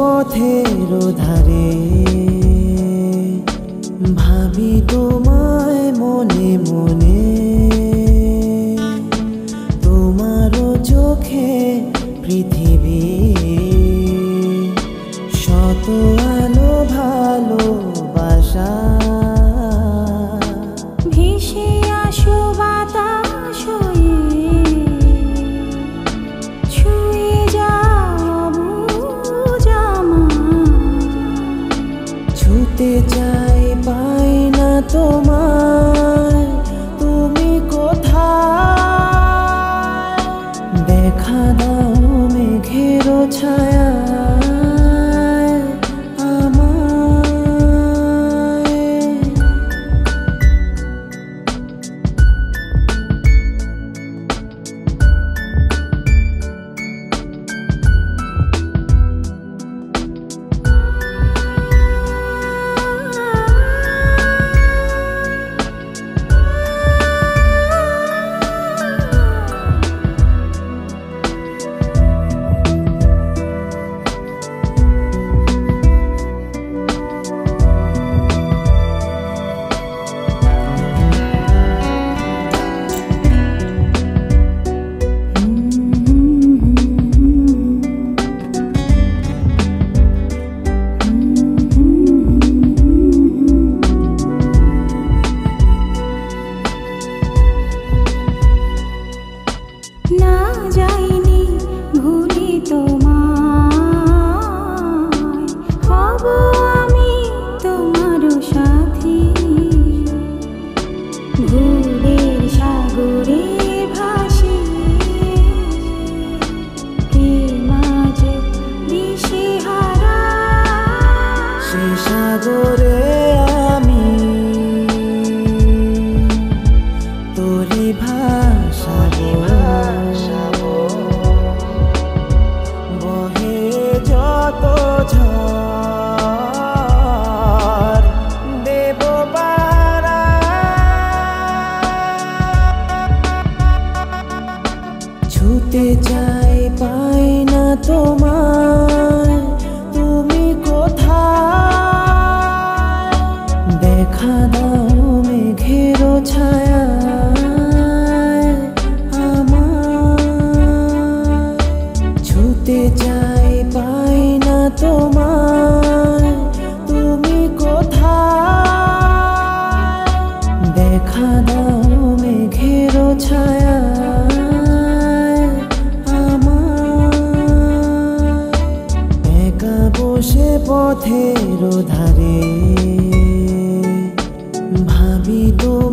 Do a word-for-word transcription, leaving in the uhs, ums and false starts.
পথের ধারে ভাবি তোমায় মনে মনে, তোমারও চোখে পৃথিবী শত আলো ভালোবাসা ভেসে আসো বাতাস হয়ে, ছুঁয়ে যাও বুঝ আমার। ছুতে চাই পাই না তোমায়, তুমি কোথায়? দেখা দাও মেঘের ছায়া না যাইনি ভুলি তোমায়, হব আমি তোমার সাথী। ভুলের সাগরে ভাসি কে মাঝে দিশেহারা, সে সাগরে আমি তোরি ভাসাবো। বহে যত ঝড় দেব পারা, ছুতে চাই পাই না তোমায়, তুমি কোথায়? দেখা দাও মেঘের ছায়া আমার। ছুতে চাই পাই না তোমায়, তুমি কোথায়? দেখা দাও মেঘের ছায়া আমার। একা বসে পথের ধারে ভাবি তো